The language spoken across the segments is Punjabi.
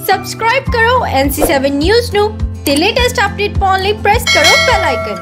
ਸਬਸਕ੍ਰਾਈਬ ਕਰੋ NC7 ਨਿਊਜ਼ ਨੂੰ ਤੇ ਲੇਟੈਸਟ ਅਪਡੇਟ ਪਾਉਣ ਲਈ ਪ੍ਰੈਸ ਕਰੋ ਬੈਲ ਆਈਕਨ।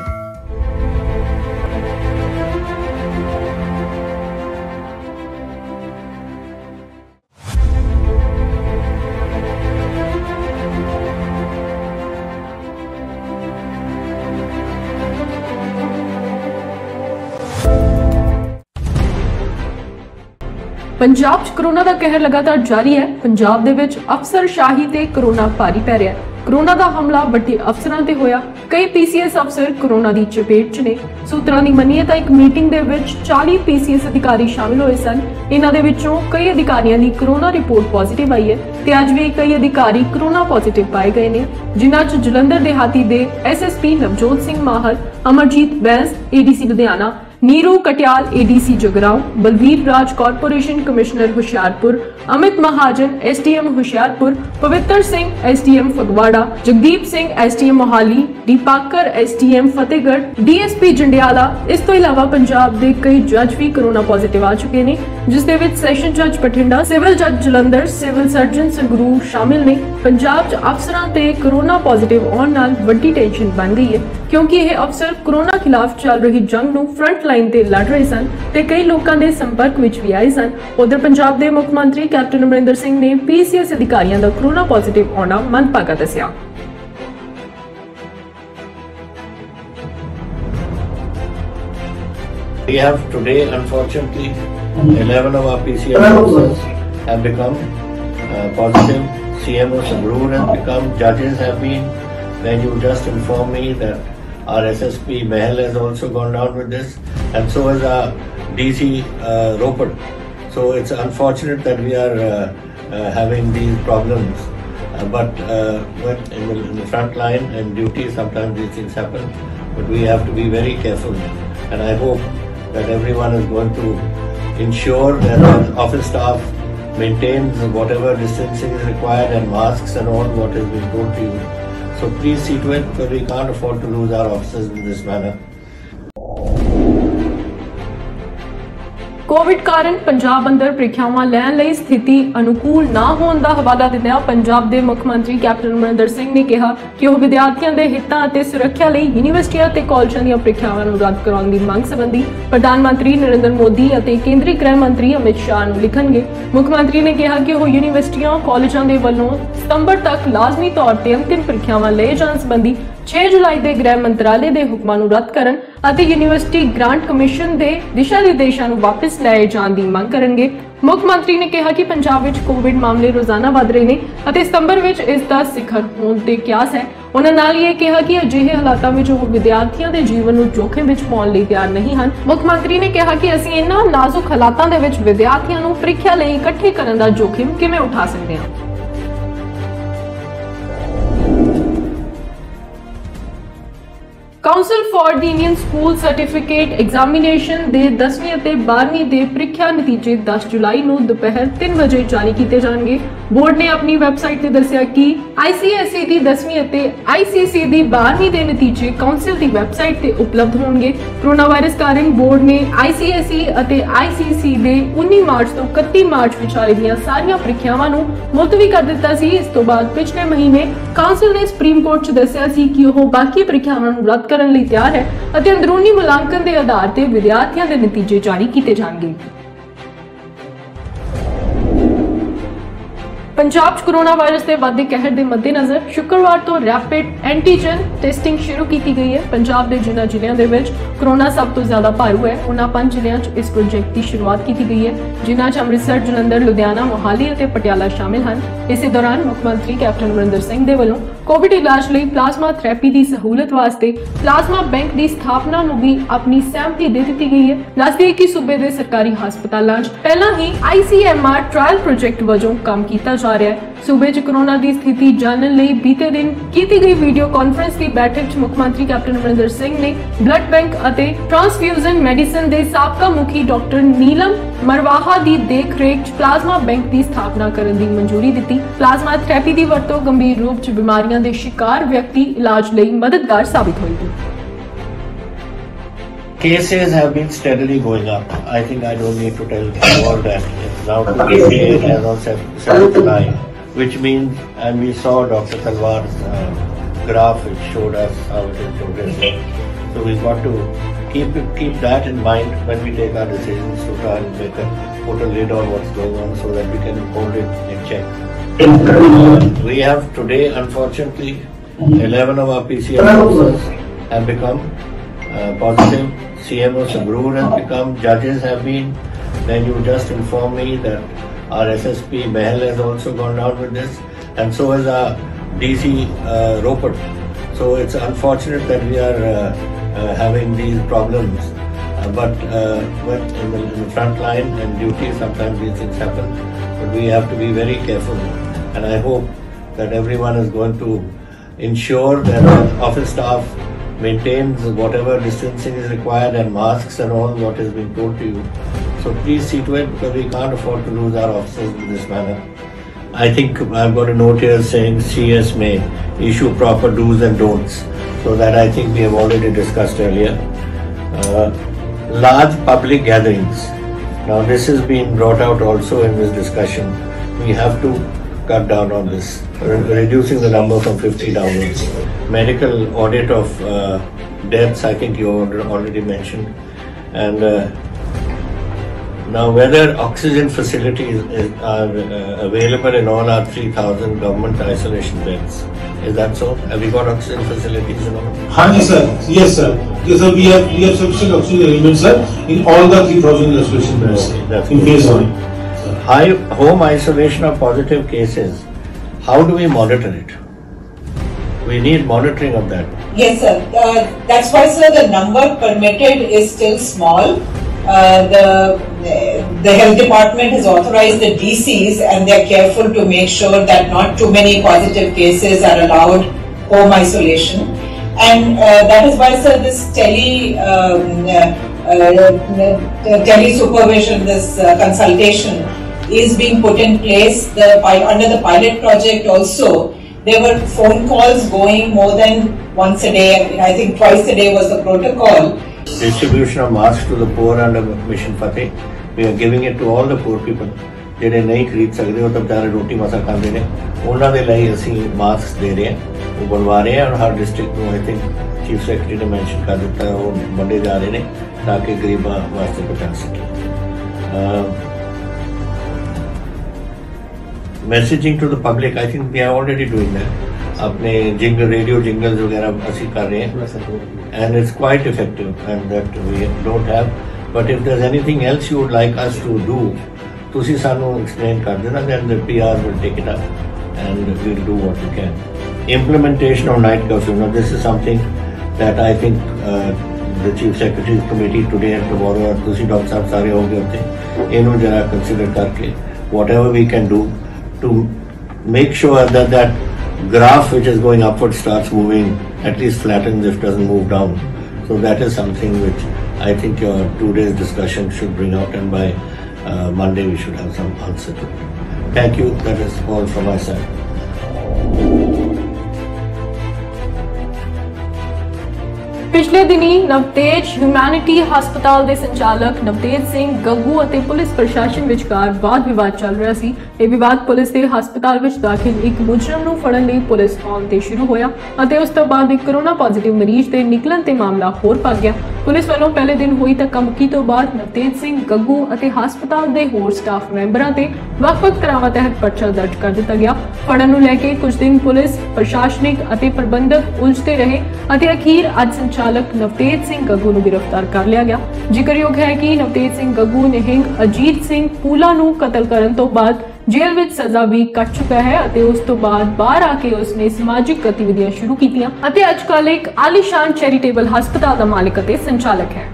ਪੰਜਾਬ 'ਚ ਕੋਰੋਨਾ ਦਾ ਕਹਿਰ ਲਗਾਤਾਰ ਜਾਰੀ ਹੈ। ਪੰਜਾਬ ਦੇ ਵਿੱਚ ਅਫਸਰਸ਼ਾਹੀ ਤੇ ਕੋਰੋਨਾ ਭਾਰੀ ਪੈ ਰਿਹਾ ਹੈ। ਕੋਰੋਨਾ ਦਾ ਹਮਲਾ ਵੱਡੇ ਅਫਸਰਾਂ ਤੇ ਹੋਇਆ। ਕਈ PCS ਅਫਸਰ ਕੋਰੋਨਾ ਦੀ ਚਪੇਟ 'ਚ ਨੇ। ਸੂਤਰਾਂ ਦੀ ਮੰਨੀਏ ਤਾਂ ਇੱਕ ਮੀਟਿੰਗ ਦੇ ਵਿੱਚ 40 PCS ਅਧਿਕਾਰੀ ਸ਼ਾਮਿਲ ਹੋਏ ਸਨ। ਇਹਨਾਂ ਦੇ ਵਿੱਚੋਂ ਕਈ ਅਧਿਕਾਰੀਆਂ ਦੀ ਕੋਰੋਨਾ ਰਿਪੋਰਟ ਪੋਜ਼ਿਟਿਵ ਆਈ ਹੈ ਤੇ ਅੱਜ ਵੀ ਕਈ ਅਧਿਕਾਰੀ ਕੋਰੋਨਾ ਪੋਜ਼ਿਟਿਵ ਪਾਏ ਗਏ ਨੇ, ਜਿਨ੍ਹਾਂ 'ਚ ਜਲੰਧਰ ਦੇਹਾਤੀ ਦੇ SSP Navjot Singh Mahar, Amarjeet Bains ADC Ludhiana, Neeru Katyal ADC Jagraon, Balbir Raj corporation commissioner Hoshiarpur, Amit Mahajan SDM Hoshiarpur, Pavitra Singh SDM Phagwara, Jagdeep Singh SDM Mohali, दीपाकर SDM Fatehgarh, DSP Jandiala. इस तो इलावा पंजाब के कई जज भी कोरोना पॉजिटिव आ चुके हैं, जिस दे विच सैशन जज बठिंडा, सिविल जज जलंधर, सिविल सर्जन संगरूर शामिल ने। पंजाब च अफसरां ते कोरोना पॉजिटिव आउण नाल वड्डी टेंशन बन गई है, क्योंकि यह अफसर कोरोना खिलाफ चल रही जंग नूं फ्रंट लाइन ते लड़ रहे सन ते कई लोगों के संपर्क विच भी आए सन। उधर पंजाब के मुख्य मंत्री कैप्टन अमरिंदर सिंह ने PCS अधिकारियों का कोरोना पॉजिटिव आना मंदभागा दस्सिया। We have today, unfortunately, 11 of our PCS officers have become positive. CMO Sangrur has become, judges have been. Then you just informed me that our SSP Mahal has also gone down with this, and so has our DC Ropar. So it's unfortunate that we are having these problems, but when in the front line and duty, sometimes these things happen, but we have to be very careful, and I hope that everyone is going to ensure that the office staff maintains whatever distancing is required and masks and all what has been told to you. So please see to it, because we can't afford to lose our officers in this manner. Covid कारण पंजाब अंदर ਪ੍ਰੀਖਿਆਵਾਂ ਲੈਣ ਲਈ ਸਥਿਤੀ ਅਨੁਕੂਲ ਨਾ ਹੋਣ ਦਾ ਹਵਾਲਾ ਦਿੰਦਿਆਂ ਪੰਜਾਬ ਦੇ ਮੁੱਖ ਮੰਤਰੀ ਕੈਪਟਨ ਅਮਰਿੰਦਰ ਸਿੰਘ ਨੇ ਕਿਹਾ ਕਿ ਉਹ ਵਿਦਿਆਰਥੀਆਂ ਦੇ ਹਿੱਤਾਂ ਅਤੇ ਸੁਰੱਖਿਆ ਲਈ ਯੂਨੀਵਰਸਿਟੀਆਂ ਤੇ ਕਾਲਜਾਂ ਦੀਆਂ ਪ੍ਰੀਖਿਆਵਾਂ ਨੂੰ ਰੱਦ ਕਰਾਉਣ ਦੀ ਮੰਗ ਸੰਬੰਧੀ ਪ੍ਰਧਾਨ ਮੰਤਰੀ ਨਰਿੰਦਰ ਮੋਦੀ ਅਤੇ ਕੇਂਦਰੀ ਗ੍ਰਹਿ ਮੰਤਰੀ ਅਮਿਤ ਸ਼ਾਹ ਨੂੰ ਲਿਖਣਗੇ। ਮੁੱਖ ਮੰਤਰੀ ਨੇ ਕਿਹਾ ਕਿ ਉਹ ਯੂਨੀਵਰਸਿਟੀਆਂ ਕਾਲਜਾਂ ਦੇ ਵੱਲੋਂ ਸਤੰਬਰ ਤੱਕ ਲਾਜ਼ਮੀ ਤੌਰ ਤੇ ਅੰਤਿਮ ਪ੍ਰੀਖਿਆਵਾਂ ਲਏ ਜਾਣ ਸੰਬੰਧੀ 6 ਜੁਲਾਈ ਦੇ ਗ੍ਰਹਿ ਮੰਤਰਾਲੇ ਦੇ ਹੁਕਮਾਂ ਨੂੰ ਰੱਦ ਕਰਨ ਅਤੇ ਯੂਨੀਵਰਸਿਟੀ ਗ੍ਰਾਂਟ ਕਮਿਸ਼ਨ ਦੇ ਦਿਸ਼ਾ ਨਿਰਦੇਸ਼ਾਂ ਨੂੰ ਵਾਪਸ ਲਏ ਜਾਣ ਦੀ ਮੰਗ ਕਰਨਗੇ। ਮੁੱਖ ਮੰਤਰੀ ਨੇ ਕਿਹਾ ਕਿ ਪੰਜਾਬ ਵਿੱਚ ਕੋਵਿਡ ਮਾਮਲੇ ਰੋਜ਼ਾਨਾ ਵਧ ਰਹੇ ਨੇ ਅਤੇ ਸਤੰਬਰ ਵਿੱਚ ਇਸ ਦਾ ਸਿਖਰ ਹੋਣ ਦੇ ਕਿਆਸ ਹੈ। ਉਹਨਾਂ ਨਾਲ ਇਹ ਕਿਹਾ ਕਿ ਅਜਿਹੇ ਹਾਲਾਤਾਂ ਵਿੱਚ ਉਹ ਵਿਦਿਆਰਥੀਆਂ ਦੇ ਜੀਵਨ ਨੂੰ ਜੋਖਮ ਵਿੱਚ ਪਾਉਣ ਲਈ ਤਿਆਰ ਨਹੀਂ ਹਨ। ਮੁੱਖ ਮੰਤਰੀ ਨੇ ਕਿਹਾ ਕਿ ਅਸੀਂ ਇਹਨਾਂ ਨਾਜ਼ੁਕ ਹਾਲਾਤਾਂ ਦੇ ਵਿੱਚ ਵਿਦਿਆਰਥੀਆਂ ਨੂੰ ਪ੍ਰੀਖਿਆ ਲਈ ਇਕੱਠੇ ਕਰਨ ਦਾ ਜੋਖਮ ਕਿਵੇਂ ਉਠਾ ਸਕਦੇ ਹਾਂ। Council for the Indian school certificate examination ਦੇ 10ਵੀਂ ਅਤੇ 12ਵੀਂ ਦੇ ਪ੍ਰੀਖਿਆ ਨਤੀਜੇ 10 ਜੁਲਾਈ ਨੂੰ ਦੁਪਹਿਰ 3 ਵਜੇ ਜਾਰੀ ਕੀਤੇ ਜਾਣਗੇ। ਬੋਰਡ ਨੇ ਆਪਣੀ ਵੈਬਸਾਈਟ ਤੇ ਦੱਸਿਆ ਕਿ ICSE ਦੀ 10ਵੀਂ ਅਤੇ ICSE ਦੀ 12ਵੀਂ ਦੇ ਨਤੀਜੇ ਕਾਉਂਸਲ ਦੀ ਵੈਬਸਾਈਟ ਤੇ ਉਪਲਬਧ ਹੋਣਗੇ। ਕੋਰੋਨਾ ਵਾਇਰਸ ਕਾਰਨ ਬੋਰਡ ਨੇ ICSE ਅਤੇ ICSE ਦੇ 19 ਮਾਰਚ ਤੋਂ 31 ਮਾਰਚ ਵਿਚਾਲੇ ਦੀਆਂ ਸਾਰੀਆਂ ਪ੍ਰੀਖਿਆਵਾਂ ਨੂੰ ਮੁਲਤਵੀ ਕਰ ਦਿੱਤਾ ਸੀ। ਇਸ ਤੋਂ ਬਾਅਦ ਪਿਛਲੇ ਮਹੀਨੇ ਕਾਉਂਸਲ ਨੇ ਸੁਪਰੀਮ ਕੋਰਟ 'ਚ ਦੱਸਿਆ ਸੀ ਕਿ ਉਹ ਬਾਕੀ ਪ੍ਰੀਖਿਆਵਾਂ ਨੂੰ ਰੱਦ ਕਰਨ ਲਈ ਤਿਆਰ ਹੈ ਅਤੇ ਅੰਦਰੂਨੀ ਮੁਲਾਂਕਣ ਦੇ ਆਧਾਰ ਤੇ ਵਿਦਿਆਰਥੀਆਂ ਦੇ ਨਤੀਜੇ ਜਾਰੀ ਕੀਤੇ ਜਾਣਗੇ। पंजाब कोरोना वायरस के बढ़ते कहर के मद्देनजर शुक्रवार तो रैपिड एंटीजन टेस्टिंग शुरू की गई है। पंजाब के जिन्होंने जिलों के कोरोना सब तो ज्यादा भारू है, उन्होंने 5 जिलों इस प्रोजेक्ट की शुरुआत की गई है, जिन्होंने अमृतसर, जलंधर, लुधियाना, मोहाली और पटियाला शामिल हैं। इस दौरान मुख्यमंत्री कैप्टन अमरिंदर सिंह के वालों कोविड इलाज लिए प्लाज्मा थेरेपी की सहूलत वास्ते प्लाज्मा बैंक की स्थापना नूं भी अपनी सहमति दे दी गई है। दस दिए कि सूबे के सरकारी हस्पतालों पहला ही ICMR ट्रायल प्रोजेक्ट वजों काम किया जा रहा है। सूबे च कोरोना की स्थिति जानने लिए बीते दिन की गई वीडियो कॉन्फ्रेंस की बैठक च मुख्यमंत्री कैप्टन अमरिंदर सिंह ने ब्लड बैंक और ट्रांसफ्यूजन मेडिसिन के साबका मुखी डॉक्टर नीलम मरवाहा की देख रेख प्लाज्मा बैंक की स्थापना करने की मंजूरी दी। प्लाज्मा थेरेपी की वरतों गंभीर रूप च बीमारियों के शिकार व्यक्ति इलाज लिए मददगार साबित होगी। Cases have been steadily going up. I think I don't need to tell you all that. It's now 28 as on 7 July. which means, and we saw Dr. Talwar's graph which showed us how it is progressing. So we've got to keep that in mind when we take our decisions to try and put a lid on what's going on so that we can hold it in check. We have today, unfortunately, 11 of our PCR officers have become positive. CMO Sangrur has become, judges have been. Then you just informed me that our SSP Mahal has also gone down with this, and so has our DC Ropar. So it's unfortunate that we are having these problems, but in the front line and duty, sometimes these things happen. But we have to be very careful, and I hope that everyone is going to ensure that the office staff maintains whatever distancing is required and masks and all what is being told to you. So please see to it, because we can't afford to lose our officers in this manner. I think I've got a note here saying CS may issue proper do's and don'ts. So that I think we have already discussed earlier. Large public gatherings. Now this has been brought out also in this discussion. We have to cut down on this, reducing the number from 50 downwards. Medical audit of deaths, I think you already mentioned. And now whether oxygen facilities are available in all our 3,000 government isolation beds. Is that so? Have we got oxygen facilities in all? Yes, sir. Yes, sir. Yes, sir. We have sufficient oxygen arrangements, sir, in all the 3,000 isolation beds. In phase 1. High home isolation of positive cases. How do we monitor it? We need monitoring of that. Yes, sir. That's why, sir, the number permitted is still small. The health department has authorized the DCs, and they're careful to make sure that not too many positive cases are allowed home isolation. And that is why, sir, this tele supervision, this consultation is being put in place. Under the pilot project also, there were phone calls going more than once a day. I think twice a day was the protocol. Distribution of masks to the poor under Mission Fateh. We are giving it to all the poor people. ਜਿਹੜੇ नहीं खरीद सकते हो तो बेचारे रोटी मसा खाते हैं, ਉਹਨਾਂ ਦੇ ਲਈ ਅਸੀਂ ਮਾਸਕ ਦੇ ਰਹੇ ਹਾਂ, ਉਹ ਬਣਵਾ ਰਹੇ ਹਾਂ, ਔਰ ਹਰ ਡਿਸਟ੍ਰਿਕਟ ਨੂੰ ਆਈ ਥਿੰਕ ਚੀਫ ਸੈਕਟਰੀ ਨੇ ਮੈਂਸ਼ਨ ਕਰ ਦਿੱਤਾ, ਉਹ ਵੰਡੇ ਜਾ ਰਹੇ ਨੇ ਤਾਂ ਕਿ ਗਰੀਬਾਂ ਵਾਸਤੇ ਪਹੁੰਚਾ ਸਕੇ। Messaging to the public, I think we are already doing that. अपने जिंगल, रेडियो जिंगल्स वगैरह ਅਸੀਂ कर रहे हैं, and it's quite effective, and that we don't have. But if there's anything else you would like us to do, ਤੁਸੀਂ ਸਾਨੂੰ explain ਕਰ ਦੇਣਾ, then the PR will take it up, and we'll do what we can. Implementation of night curfew. Now this is something that I think the Chief Secretary's committee today and tomorrow, और ਤੁਸੀਂ डॉक्टर साहब सारे होंगे ਉੱਥੇ, ਇਹਨੂੰ जरा consider करके whatever we can do to make sure that that graph which is going upward starts moving, at least flattens if doesn't move down. So that is something which I think your 2 days discussion should bring out, and by Monday we should have some answer to it. Thank you. That is all from my side. ਪਿਛਲੇ ਦਿਨੀ ਨਵਤੇਜ ਹਿਊਮੈਨਿਟੀ ਹਸਪਤਾਲ ਦੇ ਸੰਚਾਲਕ ਨਵਤੇਜ ਸਿੰਘ ਗੱਗੂ ਅਤੇ ਪੁਲਿਸ ਪ੍ਰਸ਼ਾਸਨ ਵਿਚਕਾਰ ਵਾਦ ਵਿਵਾਦ ਚੱਲ ਰਿਹਾ ਸੀ। ਇਹ ਵਿਵਾਦ ਪੁਲਿਸ ਦੇ ਹਸਪਤਾਲ ਵਿੱਚ ਦਾਖਲ ਇੱਕ ਮੁਜਰਮ ਨੂੰ ਫੜਨ ਲਈ ਪੁਲਿਸ ਆਉਣ ਤੇ ਸ਼ੁਰੂ ਹੋਇਆ ਅਤੇ ਉਸ ਤੋਂ ਬਾਅਦ ਇੱਕ ਕੋਰੋਨਾ ਪੋਜ਼ਿਟਿਵ ਮਰੀਜ਼ ਦੇ ਨਿਕਲਣ ਤੇ ਮਾਮਲਾ ਹੋਰ ਭੱਜ ਗਿਆ। ਪੁਲਿਸ ਵੱਲੋਂ ਪਹਿਲੇ ਦਿਨ ਹੋਈ ਧੱਕਾ-ਮੁੱਕੀ ਤੋਂ ਬਾਅਦ ਨਵਤੇਜ ਸਿੰਘ ਗੱਗੂ ਅਤੇ ਹਸਪਤਾਲ ਦੇ ਹੋਰ ਸਟਾਫ ਮੈਂਬਰਾਂ ਤੇ ਵੱਖ-ਵੱਖ ਧਾਰਾਵਾਂ ਤਹਿਤ ਪਰਚਾ ਦਰਜ ਕਰ ਦਿੱਤਾ ਗਿਆ। ਫੜਨ ਨੂੰ ਲੈ ਕੇ ਕੁਝ ਦਿਨ ਪੁਲਿਸ ਪ੍ਰਸ਼ਾਸਨਿਕ ਅਤੇ ਪ੍ਰਬੰਧਕ ਉਲਝਦੇ ਰਹੇ ਅਤੇ ਅਖੀਰ ਅੱਜ ਸੰਚਾਲਕ ਨਵਤੇਜ ਸਿੰਘ ਗੱਗੂ ਨੂੰ ਗ੍ਰਿਫਤਾਰ ਕਰ ਲਿਆ ਗਿਆ। ਜ਼ਿਕਰਯੋਗ ਹੈ ਕਿ ਨਵਤੇਜ ਸਿੰਘ ਗੱਗੂ ਨਿਹੰਗ ਅਜੀਤ ਸਿੰਘ ਪੂਲਾ ਨੂੰ ਕਤਲ ਕਰਨ ਤੋਂ ਬਾਅਦ ਜੇਲ੍ਹ ਵਿੱਚ ਸਜ਼ਾ ਵੀ ਕੱਟ ਚੁੱਕਾ ਹੈ ਅਤੇ ਉਸ ਤੋਂ ਬਾਅਦ ਬਾਹਰ ਆ ਕੇ ਉਸਨੇ ਸਮਾਜਿਕ ਗਤੀਵਿਧੀਆਂ ਸ਼ੁਰੂ ਕੀਤੀਆਂ ਅਤੇ ਅੱਜਕੱਲ੍ਹ ਇੱਕ ਆਲੀਸ਼ਾਨ ਚੈਰੀਟੇਬਲ ਹਸਪਤਾਲ ਦਾ ਮਾਲਕ ਅਤੇ ਸੰਚਾਲਕ ਹੈ।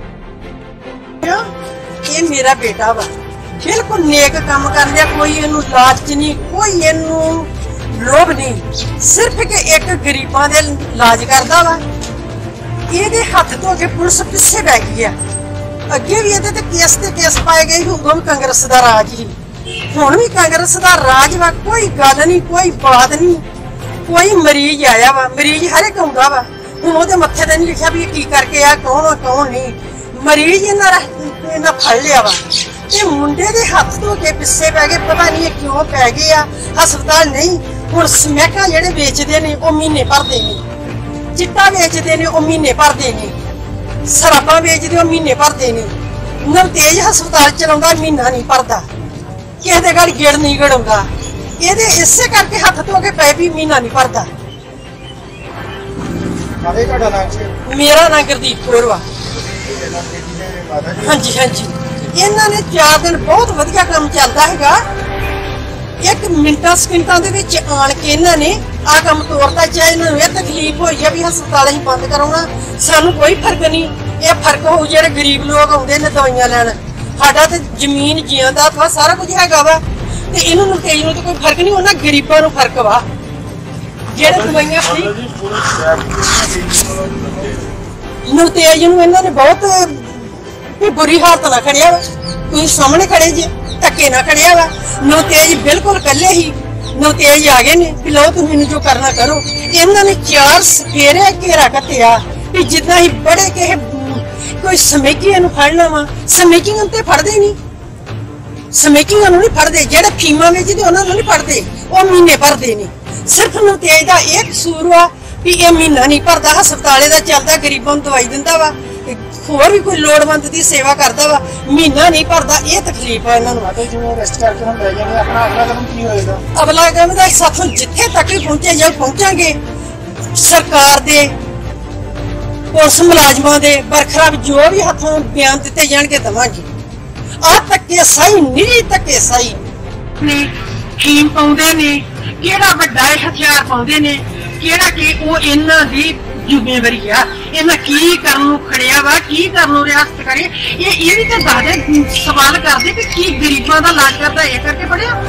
ਇਹ ਮੇਰਾ ਬੇਟਾ ਵਾ, ਬਿਲਕੁਲ ਨੇਕ ਕੰਮ ਕਰ ਲਿਆ, ਕੋਈ ਇਹਨੂੰ ਲਾਲਚ ਨਹੀਂ, ਕੋਈ ਇਹਨੂੰ ਲੋਭ ਨਹੀਂ, ਸਿਰਫ ਇੱਕ ਗਰੀਬਾਂ ਦੇ ਇਲਾਜ ਕਰਦਾ ਵਾ। ਇਹਦੇ ਹੱਥ ਧੋ ਕੇ ਪੁਲਿਸ ਪਿੱਛੇ ਬੈ ਗਈ ਆ। ਅੱਗੇ ਵੀ ਇਹਦੇ ਤੇ ਕੇਸ ਪਾਏ ਗਏ, ਉਦੋਂ ਵੀ ਕਾਂਗਰਸ ਦਾ ਰਾਜ ਹੀ, ਹੁਣ ਵੀ ਕਾਂਗਰਸ ਦਾ ਰਾਜ ਵਾ। ਕੋਈ ਗੱਲ ਨਹੀਂ, ਕੋਈ ਬਾਤ ਨਹੀਂ। ਕੋਈ ਮਰੀਜ਼ ਆਇਆ ਵਾ, ਮਰੀਜ਼ ਹਰ ਇੱਕ ਆਉਂਦਾ ਵਾ, ਹੁਣ ਉਹਦੇ ਮੱਥੇ ਤੇ ਨਹੀਂ ਲਿਖਿਆ ਵੀ ਇਹ ਕੀ ਕਰਕੇ ਆ, ਕੌਣ ਆ ਕੌਣ ਨਹੀਂ। ਮਰੀਜ਼ ਇਹਨਾਂ ਫੜ ਲਿਆ ਵਾ, ਤੇ ਮੁੰਡੇ ਦੇ ਹੱਥ ਧੋ ਕੇ ਪਿੱਛੇ ਪੈ ਗਏ, ਪਤਾ ਨਹੀਂ ਇਹ ਕਿਉਂ ਪੈ ਗਏ ਆ। ਹਸਪਤਾਲ ਨਹੀਂ, ਹੁਣ ਸਮੈਕਾਂ ਜਿਹੜੇ ਵੇਚਦੇ ਨੇ ਉਹ ਮਹੀਨੇ ਭਰਦੇ ਨੇ, ਚਿੱਟਾ ਵੇਚਦੇ ਨੇ ਉਹ ਮਹੀਨੇ ਭਰਦੇ ਨੇ, ਸ਼ਰਾਬਾਂ ਵੇਚਦੇ ਉਹ ਮਹੀਨੇ ਭਰਦੇ ਨੇ। ਨਵਤੇਜ ਹਸਪਤਾਲ ਚਲਾਉਂਦਾ ਮਹੀਨਾ ਨਹੀਂ ਭਰਦਾ, ਕਿਸੇ ਦੇ ਘਰ ਗੇੜ ਨਹੀਂ ਗੜਾਉਂਦਾ। ਇਹਦੇ ਇਸੇ ਕਰਕੇ ਹੱਥ ਧੋ ਕੇ ਪੈ ਵੀ ਮਹੀਨਾ ਨਹੀਂ ਭਰਦਾ। ਮੇਰਾ ਨਾਂ ਗੁਰਦੀਪ ਕੌਰ ਵਾ। ਹਾਂਜੀ ਹਾਂਜੀ, ਇਹਨਾਂ ਨੇ 4 ਦਿਨ ਬਹੁਤ ਵਧੀਆ ਕੰਮ ਚੱਲਦਾ ਹੈਗਾ। 1 ਮਿੰਟਾਂ ਸਕਿੰਟਾਂ ਦੇ ਵਿੱਚ ਆਣ ਕੇ ਇਹਨਾਂ ਨੇ ਆ ਕੰਮ ਤੋੜਤਾ। ਚਾਹੇ ਇਹਨਾਂ ਨੂੰ ਇਹ ਤਕਲੀਫ ਹੋਈ ਆ ਵੀ ਹਸਪਤਾਲ ਅਸੀਂ ਬੰਦ ਕਰਾਉਣਾ, ਸਾਨੂੰ ਕੋਈ ਫਰਕ ਨਹੀਂ। ਇਹ ਫਰਕ ਹੋਊ ਜਿਹੜੇ ਗਰੀਬ ਲੋਕ ਆਉਂਦੇ ਨੇ ਦਵਾਈਆਂ ਲੈਣ। ਸਾਡਾ ਤੇ ਜ਼ਮੀਨ ਜਿਉਂਦਾ ਵਾ, ਸਾਰਾ ਕੁਝ ਹੈਗਾ ਵਾ, ਤੇ ਇਹਨੂੰ ਨਵਤੇਜ ਨੂੰ ਤਾਂ ਕੋਈ ਫਰਕ ਨਹੀਂ। ਉਹਨਾਂ ਗਰੀਬਾਂ ਨੂੰ ਫਰਕ ਵਾ ਜਿਹੜੇ ਦਵਾਈਆਂ ਫ੍ਰੀ। ਨਵਤੇਜ ਨੂੰ ਇਹਨਾਂ ਨੇ ਬਹੁਤ ਬੁਰੀ ਹਾਲਤ ਨਾਲ ਖੜਿਆ ਵਾ। ਤੁਸੀਂ ਸਾਹਮਣੇ ਖੜੇ ਜੇ, ਧੱਕੇ ਨਾਲ ਖੜਿਆ ਵਾ। ਨਵਤੇਜ ਬਿਲਕੁਲ ਇਕੱਲੇ ਹੀ। ਨਵਤੇਜ ਆ ਗਏ ਨੇ ਵੀ ਲਓ ਤੁਸੀਂ ਮੈਨੂੰ ਜੋ ਕਰਨਾ ਕਰੋ। ਇਹਨਾਂ ਨੇ 4 ਸਫੇਰੇ ਘੇਰਾ ਕੱਟਿਆ ਵੀ ਜਿੱਦਾਂ ਹੀ ਬੜੇ ਕਿਸੇ ਕੋਈ ਸਮੇਕੀਆਂ ਨੂੰ ਫੜਨਾ ਵਾ। ਸਮੇਕੀਆਂ ਤੇ ਫੜਦੇ ਨਹੀਂ, ਸਮੇਕੀਆਂ ਨੂੰ ਨਹੀਂ ਫੜਦੇ। ਜਿਹੜੇ ਫੀਮਾ ਵੇਚਦੇ ਉਹਨਾਂ ਨੂੰ ਨਹੀਂ ਫੜਦੇ, ਉਹ ਮਹੀਨੇ ਭਰਦੇ ਨੇ। ਸਿਰਫ ਨਵਤੇਜ ਦਾ ਇਹ ਕਸੂਰ ਵਾ ਵੀ ਇਹ ਮਹੀਨਾ ਨਹੀਂ ਭਰਦਾ। ਹਸਪਤਾਲੇ ਦਾ ਚੱਲਦਾ, ਗਰੀਬਾਂ ਨੂੰ ਦਵਾਈ ਦਿੰਦਾ ਵਾ, ਹੋਰ ਵੀ ਕੋਈ ਲੋੜਵੰਦ ਦੀ ਸੇਵਾ ਕਰਦਾ ਵਾ, ਮਹੀਨਾ ਨਹੀਂ ਭਰਦਾ। ਇਹ ਤਕਲੀਫ ਆ ਇਹਨਾਂ ਨੂੰ। ਜਿਵੇਂ ਅਰੈਸਟ ਕਰਕੇ ਹੁਣ ਲੈ ਜਾਣੇ, ਆਪਣਾ ਅਗਲਾ ਕਦਮ ਕੀ ਹੋਏਗਾ? ਅਗਲਾ ਕਦਮ ਦਾ ਸਾਥੋਂ ਜਿੱਥੇ ਤੱਕ ਪਹੁੰਚੇ ਜਾਂ ਪਹੁੰਚਾਂਗੇ, ਸਰਕਾਰ ਦੇ ਪੁਲਿਸ ਮੁਲਾਜ਼ਮਾਂ ਦੇ ਬਰਖਲਾਫ ਜੋ ਵੀ ਹੱਥੋਂ ਬਿਆਨ ਦਿੱਤੇ ਜਾਣਗੇ ਦਵਾਂਗੇ। ਆ ਧੱਕੇ ਸਹੀ ਨਿਰੀ ਧੱਕੇ ਸਹੀ ਨੇ ਟੀਮ ਪਾਉਂਦੇ ਨੇ, ਕਿਹੜਾ ਵੱਡਾ ਹਥਿਆਰ ਪਾਉਂਦੇ ਨੇ, ਕਿਹੜਾ ਕਿ ਉਹ ਇਹਨਾਂ ਦੀ ਜ਼ਿੰਮੇਵਾਰੀ ਆ। ਇਹਨਾਂ ਕੀ ਕਰਨ ਨੂੰ ਖੜਿਆ ਵਾ, ਕੀ ਕਰਨ ਨੂੰ ਰਿਆਸਤ ਕਰੇ। ਇਹ ਵੀ ਤਾਂ ਦੱਸਦੇ, ਸਵਾਲ ਕਰਦੇ ਕਿ ਕੀ ਗਰੀਬਾਂ ਦਾ ਇਲਾਜ ਕਰਦਾ ਇਹ ਕਰਕੇ ਪੜਿਆ,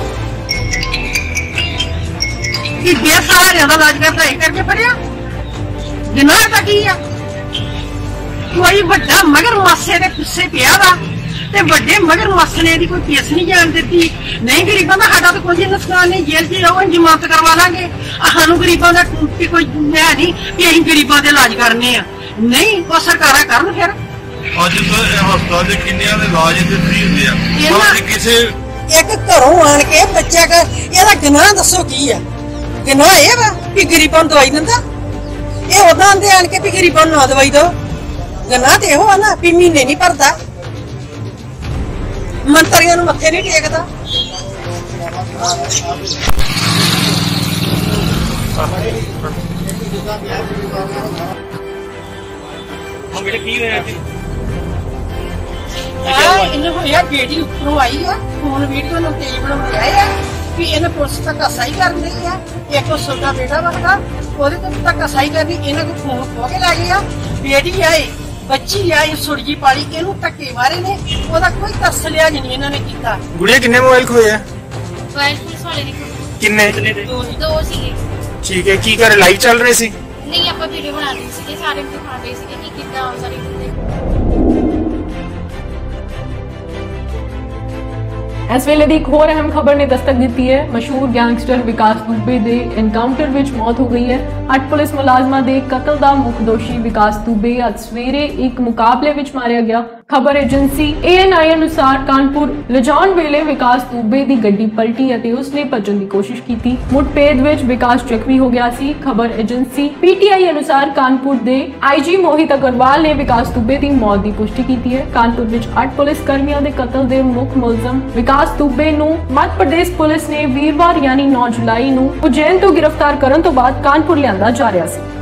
ਕਿ ਬੇਸਹਾਰਿਆਂ ਦਾ ਇਲਾਜ ਕਰਦਾ ਇਹ ਕਰਕੇ ਪੜਿਆ। ਗੁਨਾਹ ਤਾਂ ਕੀ ਆ? ਕੋਈ ਵੱਡਾ ਮਗਰ ਮਾਸੇ ਦੇ ਪਿੱਛੇ ਪਿਆ ਵਾ ਤੇ ਵੱਡੇ ਮਗਰ ਮਾਸੇ ਨੇ ਇਹਦੀ ਕੋਈ ਕੇਸ ਨਹੀਂ ਜਾਣ ਦਿੱਤੀ। ਨਹੀਂ ਗਰੀਬਾਂ ਦਾ ਸਾਡਾ ਤਾਂ ਕੋਈ ਨੁਕਸਾਨ ਨਹੀਂ, ਜੇਲ੍ਹ 'ਚ ਰਹੋ, ਜ਼ਮਾਨਤ ਕਰਵਾ ਲਾਂਗੇ। ਸਾਨੂੰ ਗਰੀਬਾਂ ਦਾ ਕੋਈ ਹੈ ਨਹੀਂ ਕਿ ਅਸੀਂ ਗਰੀਬਾਂ ਦੇ ਇਲਾਜ ਕਰਨੇ ਆ। ਨਹੀਂ, ਉਹ ਸਰਕਾਰਾਂ ਕਰਨ ਫਿਰ। ਅੱਜ ਹਸਪਤਾਲ ਦੇ ਕਿੰਨਿਆਂ ਦੇ ਇਲਾਜ ਇੱਥੇ ਫ੍ਰੀ ਹੁੰਦੇ ਆ। ਕਿਸੇ ਇੱਕ ਘਰੋਂ ਆਣ ਕੇ ਬੱਚਾ ਇਹਦਾ ਗੁਨਾਹ ਦੱਸੋ ਕੀ ਆ? ਗੁਨਾਹ ਇਹ ਵਾ ਵੀ ਗਰੀਬਾਂ ਨੂੰ ਦਵਾਈ ਦਿੰਦਾ। ਇਹ ਉਦਾਂ ਆਂਦੇ ਆਣ ਕੇ ਵੀ ਗਰੀਬਾਂ ਨੂੰ ਨਾ ਦਵਾਈ ਦਿਓ। ਗੁਨਾਹ ਤੇ ਇਹੋ ਆ ਨਾ ਵੀ ਮਹੀਨੇ ਨਹੀਂ ਭਰਦਾ, ਮੰਤਰੀਆਂ ਨੂੰ ਮੱਥੇ ਨਹੀਂ ਟੇਕਦਾ। ਇਹਨੂੰ ਹੋਇਆ ਬੇਟੀ ਉੱਪਰੋਂ ਆਈ ਆ, ਫੋਨ ਵੀਡੀਓ ਨੂੰ ਤੇਜ਼ ਬਣਾਉਂਦੇ ਆਏ ਆ ਵੀ ਇਹਨੇ ਪੁਲਿਸ ਧੱਕਾ ਸਹੀ ਕਰਨ ਲਈ ਆ। ਇੱਕ ਛੋਟਾ ਬੇਟਾ ਵਾ ਸਾਡਾ, ਉਹਦੇ ਤੋਂ ਧੱਕਾ ਸਹੀ ਕਰਨੀ, ਇਹਨਾਂ ਕੋਲ ਫੋਨ ਖੋ ਕੇ ਲੈ ਗਏ ਆ। ਬੇਟੀ ਆਏ, ਬੱਚੀ ਆਈ, ਸੁਰਜੀ ਪਾਲੀ, ਇਹਨੂੰ ਧੱਕੇ ਮਾਰੇ ਨੇ, ਉਹਦਾ ਕੋਈ ਤਰਸ ਲਿਆ ਨਹੀਂ ਇਹਨਾਂ ਨੇ ਕੀਤਾ। ਗੁੜੀਆ ਕਿੰਨੇ ਮੋਬਾਈਲ ਖੋਏ ਆ? ਮੋਬਾਈਲ ਪੁਲਿਸ ਵਾਲੇ ਨੇ ਕਿੰਨੇ? 2 ਸੀਗੇ। ਠੀਕ ਹੈ, ਕੀ ਕਰ ਲਾਈਵ ਚੱਲ ਰਹੇ ਸੀ? ਨਹੀਂ, ਆਪਾਂ ਵੀਡੀਓ ਬਣਾ ਰਹੇ ਸੀਗੇ, ਸਾਰੇ ਨੂੰ ਦਿਖਾ ਰਹੇ ਸੀਗੇ ਕਿ ਕਿੱਦਾਂ ਸਾਰੇ ਹੁੰਦੇ। ਇਸ ਵੇਲੇ ਦੀ ਇੱਕ ਹੋਰ ਅਹਿਮ ਖਬਰ ਨੇ ਦਸਤਕ ਦਿੱਤੀ ਹੈ। ਮਸ਼ਹੂਰ ਗੈਂਗਸਟਰ ਵਿਕਾਸ ਦੁਬੇ ਦੇ ਐਨਕਾਊਂਟਰ ਵਿੱਚ ਮੌਤ ਹੋ ਗਈ ਹੈ। 8 ਪੁਲਿਸ ਮੁਲਾਜ਼ਮਾਂ ਦੇ ਕਤਲ ਦਾ ਮੁੱਖ ਦੋਸ਼ੀ ਵਿਕਾਸ ਦੁਬੇ ਅੱਜ ਸਵੇਰੇ ਇੱਕ ਮੁਕਾਬਲੇ ਵਿੱਚ ਮਾਰਿਆ ਗਿਆ। ਖਬਰ ਏਜੰਸੀ ANI ਅਨੁਸਾਰ ਕਾਨਪੁਰ ਲਿਜਾਣ ਵੇਲੇ ਵਿਕਾਸ ਦੁਬੇ ਦੀ ਗੱਡੀ ਪਲਟੀ ਅਤੇ ਉਸਨੇ ਭੱਜਣ ਦੀ ਕੋਸ਼ਿਸ਼ ਕੀਤੀ। ਮੁੱਠਭੇੜ ਵਿੱਚ ਵਿਕਾਸ ਜ਼ਖਮੀ ਹੋ ਗਿਆ ਸੀ। ਖਬਰ ਏਜੰਸੀ PTI ਅਨੁਸਾਰ ਕਾਨਪੁਰ ਦੇ IG ਮੋਹਿਤ ਅਗਰਵਾਲ ਨੇ ਵਿਕਾਸ ਦੁਬੇ ਦੀ ਮੌਤ ਦੀ ਪੁਸ਼ਟੀ ਕੀਤੀ ਹੈ। ਕਾਨਪੁਰ ਵਿੱਚ 8 ਪੁਲਿਸ ਕਰਮੀਆਂ ਦੇ ਕਤਲ ਦੇ ਮੁੱਖ ਮੁਲਜ਼ਮ ਵਿਕਾਸ ਦੁਬੇ ਨੂੰ ਮੱਧ ਪ੍ਰਦੇਸ਼ ਪੁਲਿਸ ਨੇ ਵੀਰਵਾਰ ਯਾਨੀ 9 ਜੁਲਾਈ ਨੂੰ ਉਜੈਨ ਤੋਂ ਗ੍ਰਿਫਤਾਰ ਕਰਨ ਤੋਂ ਬਾਅਦ ਕਾਨਪੁਰ ਲਿਆਂਦਾ ਜਾ ਰਿਹਾ ਸੀ।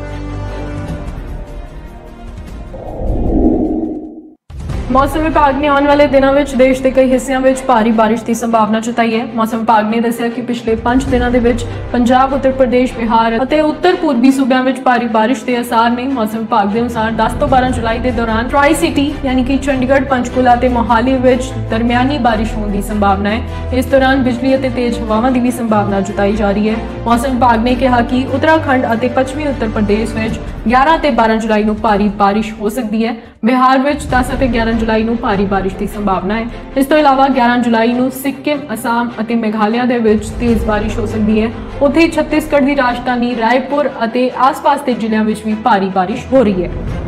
मौसम विभाग ने आने वाले दिनों में देश के कई हिस्सों में भारी बारिश की संभावना जताई है। मौसम विभाग ने दस्सिया कि पिछले 5 दिनों के पंजाब, उत्तर प्रदेश, बिहार और उत्तर पूर्वी सूबों में भारी बारिश के आसार ने। मौसम विभाग के अनुसार 10 तो 12 जुलाई के दौरान ट्राई सिटी यानी कि चंडीगढ़, पंचकूला ते मोहाली में दरमियानी बारिश होने की संभावना है। इस दौरान बिजली और तेज हवावां की भी संभावना जताई जा रही है। मौसम विभाग ने कहा कि उत्तराखंड और पश्चिमी उत्तर प्रदेश में 11 ते 12 जुलाई को भारी बारिश हो सकती है। बिहार में 10 और 11 जुलाई को भारी बारिश की संभावना है। इस तो इलावा 11 जुलाई को सिक्किम, असम और मेघालय दे विच तेज बारिश हो सकती है। उत्थे छत्तीसगढ़ की राजधानी रायपुर और आस पास के जिलों में भी भारी बारिश हो रही है।